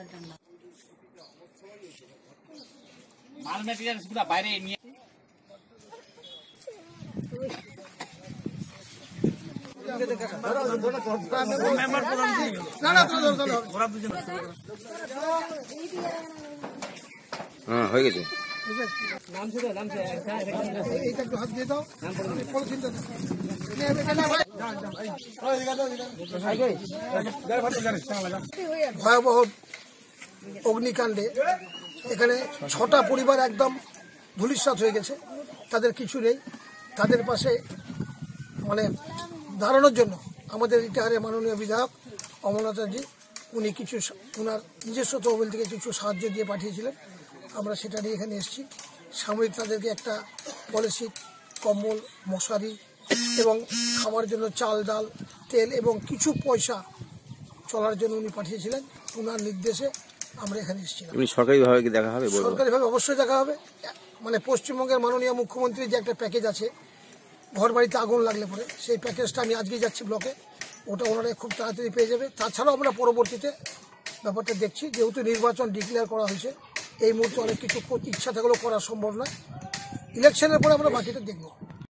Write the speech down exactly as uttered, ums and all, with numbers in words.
করার জন্য। মাল মেটেরিয়াল পুরো বাইরে নিয়ে হ্যাঁ হয়ে গেছে। ভয়াবহ অগ্নিকাণ্ডে এখানে ছটা পরিবার একদম ধূলিসাৎ হয়ে গেছে, তাদের কিছু নেই। তাদের পাশে মানে দাঁড়ানোর জন্য আমাদের ইটাহারের মাননীয় বিধায়ক অমরনাথজি উনি কিছু ওনার নিজস্ব তহবিল থেকে কিছু সাহায্য দিয়ে পাঠিয়েছিলেন। আমরা সেটা নিয়ে এখানে এসেছি। সাময়িক তাদেরকে একটা পলিসি, কম্বল, মশারি এবং খাওয়ার জন্য চাল, ডাল, তেল এবং কিছু পয়সা চলার জন্য উনি পাঠিয়েছিলেন। ওনার নির্দেশে আমরা এখানে এসেছিলাম। সরকারিভাবে কি দেখা হবে? সরকারিভাবে অবশ্যই দেখা হবে। মানে পশ্চিমবঙ্গের মাননীয় মুখ্যমন্ত্রীর যে একটা প্যাকেজ আছে ঘর বাড়িতে আগুন লাগলে পরে, সেই প্যাকেজটা আমি আজকেই যাচ্ছি ব্লকে, ওটা ওনারা খুব তাড়াতাড়ি পেয়ে যাবে। তাছাড়াও আমরা পরবর্তীতে ব্যাপারটা দেখছি, যেহেতু নির্বাচন ডিক্লেয়ার করা হয়েছে, এই মুহূর্তে অনেক কিছু ইচ্ছা থাকলেও করা সম্ভব নয়। ইলেকশনের পরে আমরা বাকিটা দেখব।